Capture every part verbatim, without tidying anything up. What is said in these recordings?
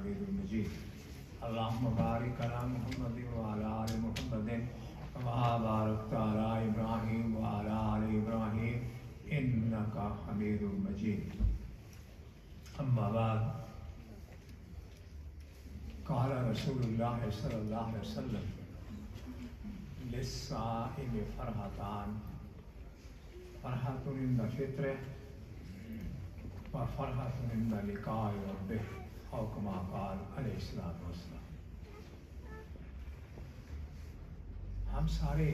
حمید مجید اللهم بارک علی محمد وعلی آل محمد کما بارکت علی ابراہیم وعلی آل ابراہیم انک حمید مجید اما بعد قال رسول اللہ صلی اللہ علیہ وسلم للصائم فرحتان فرحۃ عند فطرہ وفرحۃ عند لقاء ربہ او کما قال علیہ الصلوۃ والسلام۔ ہم سارے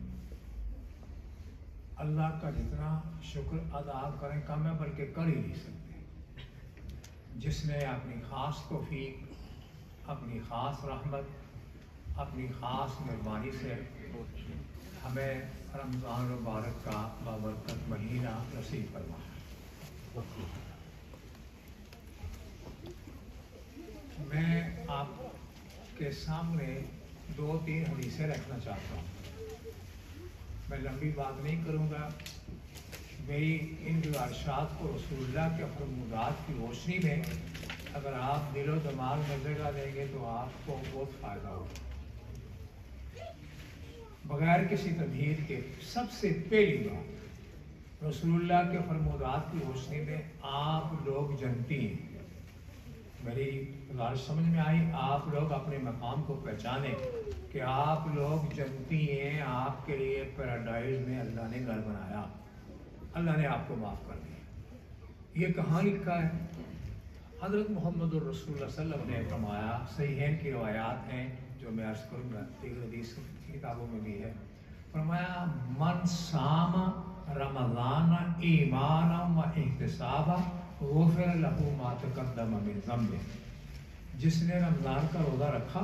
اللہ کا جتنا شکر ادا کریں کم ہے بلکہ کر ہی نہیں سکتے، جس نے اپنی خاص توفیق، اپنی خاص رحمت، اپنی خاص مہربانی سے ہمیں رمضان المبارک کا بابرکت مہینہ نصیب فرمایا۔ میں آپ کے سامنے دو تین حدیثیں رکھنا چاہتا ہوں، میں لمبی بات نہیں کروں گا۔ میری ان گزارشات کو رسول اللہ کے فرمودات کی روشنی میں اگر آپ دل و دماغ میں جگہ دیں گے تو آپ کو بہت فائدہ ہوگا۔ بغیر کسی تمہید کے سب سے پہلی بات، رسول اللہ کے فرمودات کی روشنی میں آپ لوگ جنتی ہیں۔ میری گزارش سمجھ میں آئی؟ آپ لوگ اپنے مقام کو پہچانیں کہ آپ لوگ جنتی ہیں، آپ کے لیے پیراڈائز میں اللہ نے گھر بنایا، اللہ نے آپ کو معاف کر دیا۔ یہ کہاں لکھا ہے؟ حضرت محمد الرسول اللہ صلی اللہ علیہ وسلم نے فرمایا، صحیحین کی روایات ہیں جو میں عرض کروں گا، دیگر حدیث کی کتابوں میں بھی ہے، فرمایا من صام رمضان ایمانا و احتسابا غفر لہ ما تقدم من ذنبہ۔ جس نے رمضان کا روزہ رکھا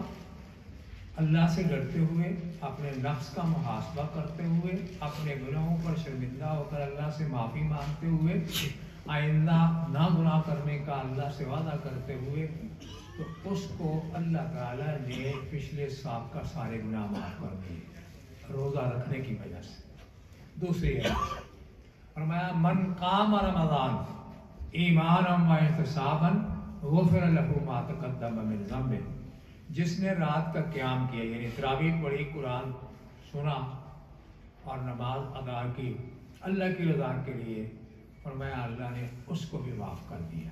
اللہ سے ڈرتے ہوئے، اپنے نفس کا محاسبہ کرتے ہوئے، اپنے گناہوں پر شرمندہ ہو کر اللہ سے معافی مانگتے ہوئے، آئندہ نہ گناہ کرنے کا اللہ سے وعدہ کرتے ہوئے، تو اس کو اللہ تعالیٰ نے پچھلے سال کا سارے گناہ معاف کر دیے روزہ رکھنے کی وجہ سے۔ دوسری ہے فرمایا من قام رمضان ایمانا و احتسابا غفر لہ ما تقدم من ذنبہ۔ جس نے رات کا قیام کیا یعنی تراویح پڑھی، قرآن سنا اور نماز ادا کی اللہ کی رضا کے لیے، فرمایا اللہ نے اس کو بھی معاف کر دیا۔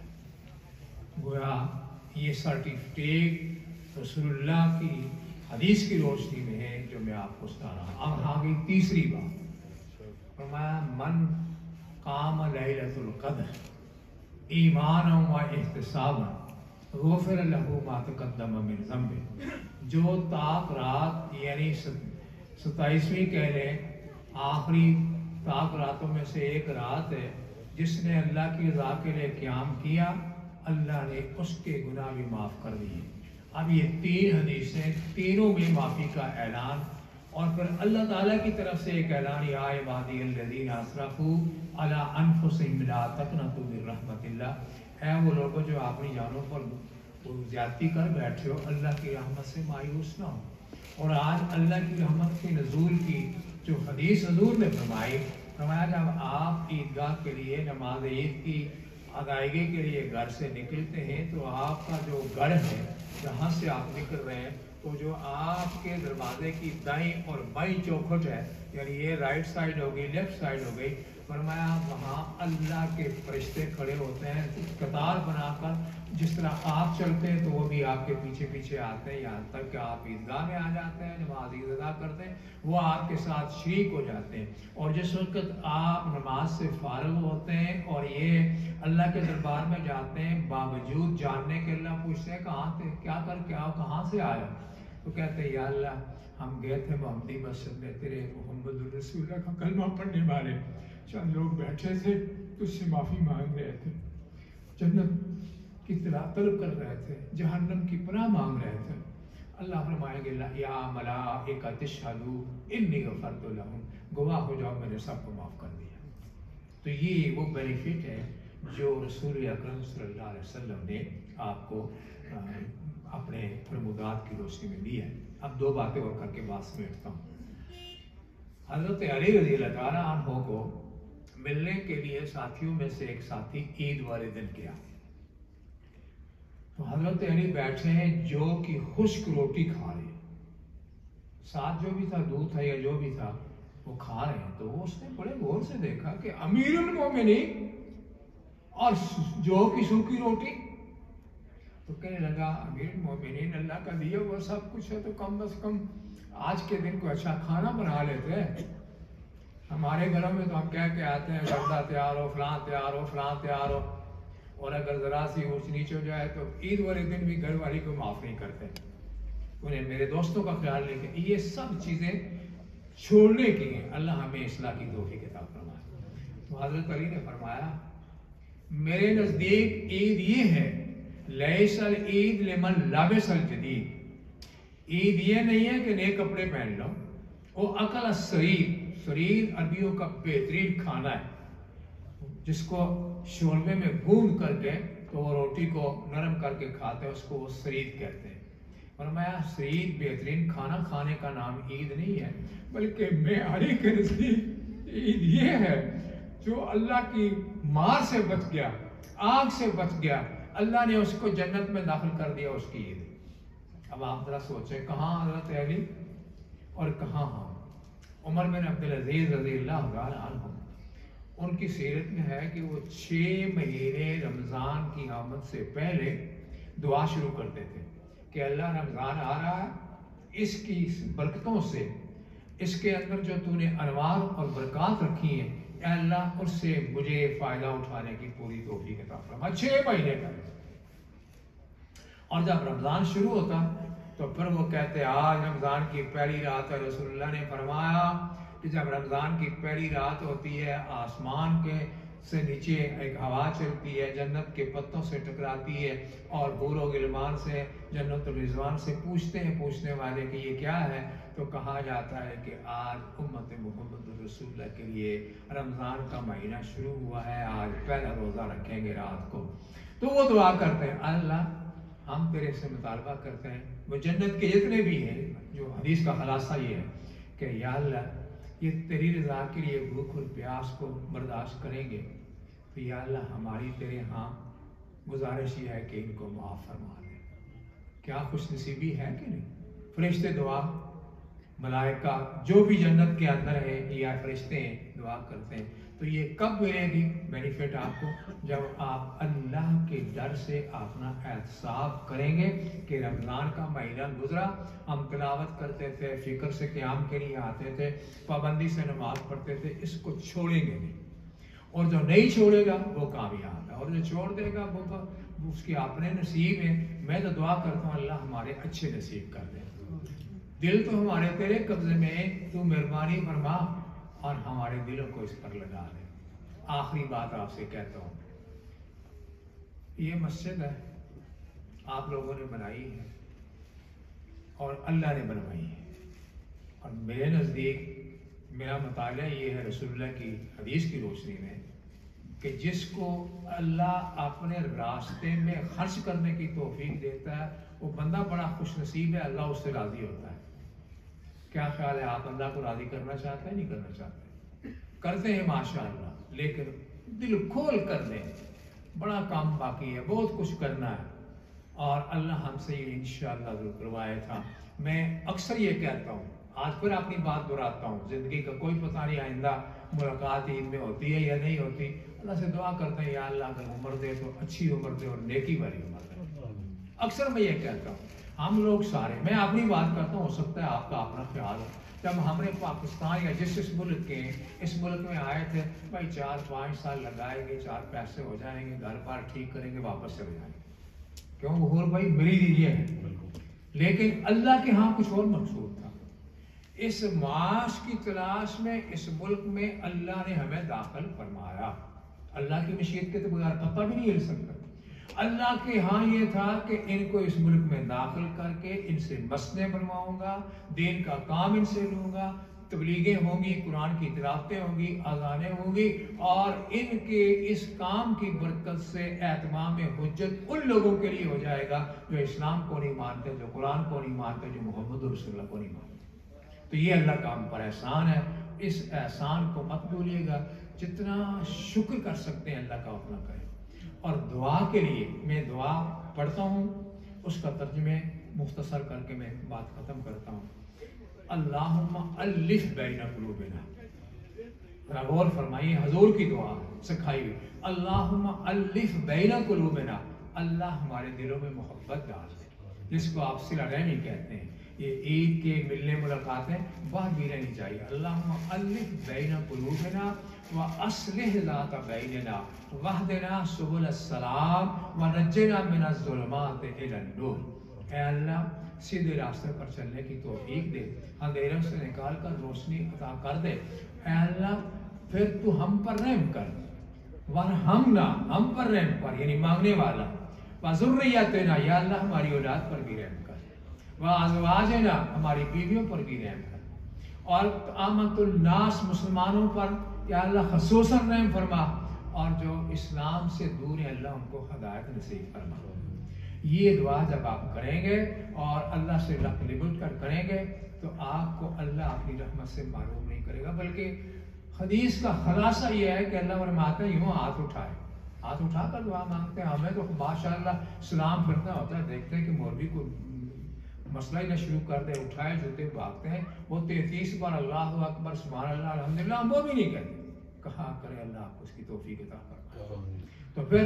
گویا یہ سرٹیفکیٹ رسول اللہ کی حدیث کی روشنی میں ہے جو میں آپ کو سنا رہا ہوں۔ اب آگے تیسری بات، فرمایا من قام لیلۃ القدر ایمانا و احتسابا غفر لہ ما تقدم من ذنبہ۔ جو طاق رات یعنی ستائیسویں کہہ لیں، آخری طاق راتوں میں سے ایک رات ہے، جس نے اللہ کی رضا کے لیے قیام کیا، اللہ نے اس کے گناہ بھی معاف کر دیے۔ اب یہ تین حدیثیں، تینوں میں معافی کا اعلان، اور پھر اللہ تعالیٰ کی طرف سے ایک اعلان، یا عبادی الذین اسرفوا علی انفسہم لا تقنطوا من رحمت اللہ۔ اے وہ لوگ جو اپنی جانوں پر زیادتی کر بیٹھے ہو، اللہ کی رحمت سے مایوس نہ ہو۔ اور آج اللہ کی رحمت کے نزول کی جو حدیث حضور نے فرمائی، فرمایا جب آپ عیدگاہ کے لیے نماز عید کی ادائیگی کے لیے گھر سے نکلتے ہیں تو آپ کا جو گڑھ ہے جہاں سے آپ نکل رہے ہیں، تو جو آپ کے دروازے کی دائیں اور بائیں چوکھٹ ہے، یعنی یہ رائٹ سائڈ ہو گئی، لیفٹ سائڈ ہو گئی، فرمایا وہاں اللہ کے فرشتے کھڑے ہوتے ہیں قطار بنا کر، جس طرح آپ چلتے ہیں تو وہ بھی آپ کے پیچھے پیچھے آتے ہیں، یہاں تک کہ آپ عیدگاہ میں آ جاتے ہیں، نماز عید ادا کرتے ہیں، وہ آپ کے ساتھ شریک ہو جاتے ہیں۔ اور جس وقت آپ نماز سے فارغ ہوتے ہیں اور یہ اللہ کے دربار میں جاتے ہیں، باوجود جاننے کے اللہ پوچھتے ہیں کہاں تھے، کیا کر کے آؤ، کہاں سے آئے، تو کہتے ہیں یا اللہ ہم گئے تھے محمدی مسجد میں، تیرے محمد الرسول اللہ کا کلمہ پڑھنے والے چند لوگ بیٹھے تھے، تو اس سے معافی مانگ رہے تھے، جنت کی طلب کر رہے تھے، جہنم کی پناہ مانگ رہے تھے۔ اللہ فرمائیں گے یا ملائکۃ اشہدوا انی غفرت لہم، گواہ ہو جاؤ میں نے سب کو معاف کر دیا۔ تو یہ وہ بینیفٹ ہے جو رسول اکرم صلی اللہ علیہ وسلم نے آپ کو اپنے فرمودات کی روشنی میں دی ہے۔ اب دو باتیں اور کر کے بات سمیٹتا ہوں۔ حضرت علی رضی اللہ تعالیٰ عنہ کو ملنے کے لیے ساتھیوں میں سے ایک ساتھی عید والے دن گیا، تو حضرت علی بیٹھے ہیں جو کہ خشک روٹی کھا رہے ہیں، ساتھ جو بھی تھا دودھ تھا یا جو بھی تھا وہ کھا رہے ہیں، تو وہ اس نے بڑے غور سے دیکھا کہ امیر المومنین اور جو کی سوکھی روٹی، تو کہنے لگا امیر المومنین اللہ کا دیا وہ سب کچھ ہے تو کم از کم آج کے دن کو اچھا کھانا بنا لیتے ہیں۔ ہمارے گھروں میں تو ہم کہہ کے آتے ہیں گردہ تیار ہو، فلاں تیار ہو، فلاں تیار ہو، اور اگر ذرا سی اونچ نیچ ہو جائے تو عید والے دن بھی گھر والی کو معاف نہیں کرتے، انہیں میرے دوستوں کا خیال نہیں کہ یہ سب چیزیں چھوڑنے کی ہیں۔ اللہ ہمیں اصلاح کی توفیق عطا فرمائے۔ تو حضرت علی نے فرمایا میرے نزدیک عید یہ ہے لیس العید لمن لبس الجدید، عید یہ نہیں ہے کہ نئے کپڑے پہن لو، وہ اکل السرید، سرید عربیوں کا بہترین کھانا ہے جس کو شوربے میں گوندھ کر کے تو وہ روٹی کو نرم کر کے کھاتے ہیں، اس کو وہ سرید کہتے ہیں۔ فرمایا سرید بہترین کھانا کھانے کا نام عید نہیں ہے، بلکہ معیاری کے نزدیک عید یہ ہے جو اللہ کی مار سے بچ گیا، آگ سے بچ گیا، اللہ نے اس کو جنت میں داخل کر دیا، اس کی عید۔ اب آپ ذرا سوچیں کہاں حضرت علی اور کہاں ہم۔ عمر بن عبدالعزیز رضی اللہ تعالیٰ عنہ، ان کی سیرت میں ہے کہ وہ چھ مہینے رمضان کی آمد سے پہلے دعا شروع کرتے تھے کہ اللہ رمضان آ رہا ہے، اس کی برکتوں سے، اس کے اندر جو تو نے انوار اور برکات رکھی ہیں، اے اللہ اس سے مجھے فائدہ اٹھانے کی پوری توفیق عطا فرما۔ چھ مہینے کا، اور جب رمضان شروع ہوتا تو پھر وہ کہتے آج رمضان کی پہلی رات ہے۔ رسول اللہ نے فرمایا کہ جب رمضان کی پہلی رات ہوتی ہے آسمان کے سے نیچے ایک ہوا چلتی ہے، جنت کے پتوں سے ٹکراتی ہے، اور حور و غلمان سے جنت الرضوان سے پوچھتے ہیں پوچھنے والے کہ یہ کیا ہے، تو کہا جاتا ہے کہ آج امت محمد رسول اللہ کے لیے رمضان کا مہینہ شروع ہوا ہے، آج پہلا روزہ رکھیں گے رات کو۔ تو وہ دعا کرتے ہیں اللہ ہم تیرے سے مطالبہ کرتے ہیں، وہ جنت کے جتنے بھی ہیں، جو حدیث کا خلاصہ یہ ہے کہ یا اللہ یہ تیری رضا کے لیے بھوک اور پیاس کو برداشت کریں گے، تو یا اللہ ہماری تیرے ہاں گزارش یہ ہے کہ ان کو معاف فرما دے۔ کیا خوش نصیبی ہے کہ نہیں؟ فرشتے دعا، ملائکہ جو بھی جنت کے اندر ہے یا فرشتے ہیں دعا کرتے ہیں۔ تو یہ کب ملے گی بینیفٹ آپ کو؟ جب آپ اللہ کے ڈر سے اپنا احتساب کریں گے کہ رمضان کا مہینہ گزرا، ہم تلاوت کرتے تھے، فکر سے قیام کے لیے آتے تھے، پابندی سے نماز پڑھتے تھے، اس کو چھوڑیں گے نہیں، اور جو نہیں چھوڑے گا وہ کامیاب ہے، اور جو چھوڑ دے گا وہ اس کے اپنے نصیب ہے۔ میں تو دعا کرتا ہوں اللہ ہمارے اچھے نصیب کر دے، دل تو ہمارے تیرے قبضے میں، تو مہربانی فرما اور ہمارے دلوں کو اس پر لگا دے۔ آخری بات آپ سے کہتا ہوں، یہ مسجد ہے آپ لوگوں نے بنائی ہے اور اللہ نے بنوائی ہے، اور میرے نزدیک میرا مطالعہ یہ ہے رسول اللہ کی حدیث کی روشنی میں کہ جس کو اللہ اپنے راستے میں خرچ کرنے کی توفیق دیتا ہے وہ بندہ بڑا خوش نصیب ہے، اللہ اس سے راضی ہوتا ہے۔ کیا خیال ہے، آپ اللہ کو راضی کرنا چاہتے ہیں نہیں کرنا چاہتے؟ کرتے ہیں ماشاءاللہ، لیکن دل کھول کر دیں، بڑا کام باقی ہے، بہت کچھ کرنا ہے، اور اللہ ہم سے یہ انشاءاللہ ضرور کروائے تھا۔ میں اکثر یہ کہتا ہوں، آج پھر اپنی بات دہراتا ہوں، زندگی کا کوئی پتہ نہیں آئندہ ملاقات عید میں ہوتی ہے یا نہیں ہوتی، اللہ سے دعا کرتے ہیں یا اللہ اگر عمر دے تو اچھی عمر دے اور نیکی والی عمر دے۔ اکثر میں یہ کہتا ہوں، ہم لوگ سارے، میں اپنی بات کرتا ہوں، ہو سکتا ہے آپ کا اپنا خیال ہو، جب ہم نے پاکستان یا جس اس ملک کے اس ملک میں آئے تھے، بھائی چار پانچ سال لگائیں گے، چار پیسے ہو جائیں گے، گھر بار ٹھیک کریں گے، واپس چلے جائیں گے، کیوں غور بھائی میری دیجیے ہے، لیکن اللہ کے ہاں کچھ اور مقصود تھا۔ اس معاش کی تلاش میں اس ملک میں اللہ نے ہمیں داخل فرمایا، اللہ کی مشیت کے تو بغیر پتہ بھی نہیں ہل سکتا۔ اللہ کے ہاں یہ تھا کہ ان کو اس ملک میں داخل کر کے ان سے مسجدیں بنواؤں گا، دین کا کام ان سے لوں گا، تبلیغیں ہوں گی، قرآن کی تلاوتیں ہوں گی، اذانیں ہوں گی، اور ان کے اس کام کی برکت سے اہتمام حجت ان لوگوں کے لیے ہو جائے گا جو اسلام کو نہیں مانتے، جو قرآن کو نہیں مانتے، جو محمد رسول اللہ کو نہیں مانتے۔ تو یہ اللہ کا ہم پر احسان ہے، اس احسان کو مت بھولیے گا، جتنا شکر کر سکتے ہیں اللہ کا اتنا کریں۔ اور دعا کے لیے میں دعا پڑھتا ہوں، اس کا ترجمے مختصر کر کے میں بات ختم کرتا ہوں۔ اللہم الف بین قلوبنا، ذرا غور فرمائیے، حضور کی دعا سکھائی ہوئی، اللہم الف بین قلوبنا، اللہ ہمارے دلوں میں محبت ڈال دے، جس کو آپ صلہ رحمی کہتے ہیں۔ یہ عید کے ملنے ملاقاتیں بعد بھی رہنی چاہیے۔ اللہم الف بین قلوبنا واصلح ذات بیننا واہدنا سبل السلام ونجنا من الظلمات الی النور۔ اے اللہ سیدھے راستے پر چلنے کی توفیق دے، اندھیروں سے نکال کر روشنی عطا کر دے۔ اے اللہ پھر تو ہم پر رحم کر، ورحمنا، ہم پر رحم کر، یعنی مانگنے والا، وذریتنا، یا اللہ ہماری اولاد پر بھی رحم کر، وازواجنا، ہماری بیویوں پر بھی رحم کر، اور عامت الناس، مسلمانوں پر یا اللہ خصوصاً رحم فرما، اور جو اسلام سے دور ہیں اللہ ان کو ہدایت نصیب فرما۔ یہ دعا جب آپ کریں گے اور اللہ سے لبٹ کر کریں گے تو آپ کو اللہ اپنی رحمت سے معروف نہیں کرے گا، بلکہ حدیث کا خلاصہ یہ ہے کہ اللہ فرماتا ہے یوں ہاتھ اٹھائے، ہاتھ اٹھا کر دعا مانگتے ہیں۔ ہمیں تو ماشاءاللہ سلام پھرنا ہوتا ہے، دیکھتے ہیں کہ مولوی کو مسئلہ ہی نہ شروع کر دے، اٹھائے جوتے بھاگتے ہیں، وہ تینتیس بار اللہ اکبر سبحان اللہ الحمدللہ ہم وہ بھی نہیں کہتے۔ کہاں کرے اللہ آپ کو اس کی توفیق عطا فرمائے۔ تو پھر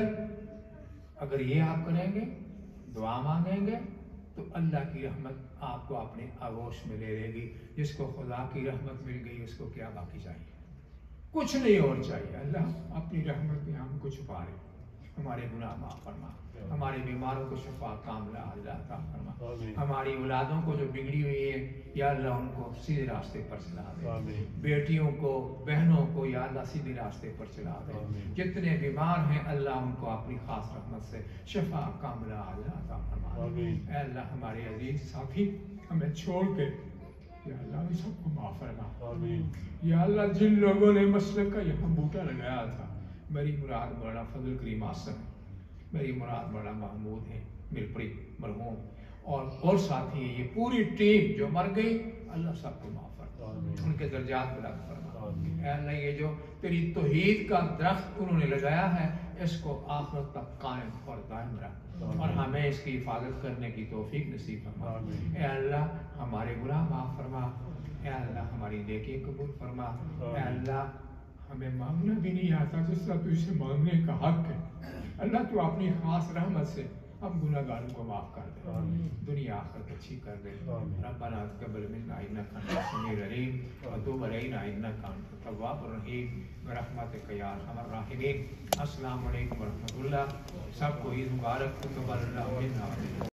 اگر یہ آپ کریں گے، دعا مانگیں گے، تو اللہ کی رحمت آپ کو اپنے آغوش میں لے لے گی۔ جس کو خدا کی رحمت مل گئی اس کو کیا باقی چاہیے؟ کچھ نہیں اور چاہیے۔ اللہ اپنی رحمت میں ہم کو چھپا لے، ہمارے گناہ معاف فرما، ہمارے بیماروں کو شفا کاملہ عطا فرما، ہماری اولادوں کو جو بگڑی ہوئی ہے یا اللہ ان کو سیدھے راستے پر چلا دے، بیٹیوں کو بہنوں کو یا اللہ سیدھے راستے پر چلا دے، جتنے بیمار ہیں اللہ ان کو اپنی خاص رحمت سے شفا کاملہ عطا فرما۔ اے اللہ ہمارے عزیز ساتھی ہمیں چھوڑ کے یا اللہ بھی سب کو معاف فرما۔ یا اللہ جن لوگوں نے مسلک کا یہاں بوٹا لگایا تھا، میری مراد مولانا فضل کریم آصف، میری مراد مولانا محمود ہے ملپری مرحوم، اور اور ساتھی ہیں، یہ پوری ٹیم جو مر گئی، اللہ سب کو معاف فرما، ان کے درجات بلند فرما۔ اے اللہ یہ جو تیری توحید کا درخت انہوں نے لگایا ہے اس کو آخرت تک قائم اور دائم رکھ، اور ہمیں اس کی حفاظت کرنے کی توفیق نصیب فرما۔ اے اللہ ہمارے گناہ معاف فرما، اے اللہ ہماری نیکی قبول فرما، اے اللہ ہمیں مانگنا بھی نہیں آتا جس طرح تو اسے مانگنے کا حق ہے، اللہ تو اپنی خاص رحمت سے ہم گناہ گاروں کو معاف کر دے، دنیا آخرت اچھی کر دے۔ ربنا تقبل منا انک انت السمیع العلیم وتب علینا انک انت التواب الرحیم برحمتک یا ارحم الراحمین۔ السلام علیکم ورحمۃ اللہ، سب کو عید مبارک، تقبل اللہ منا۔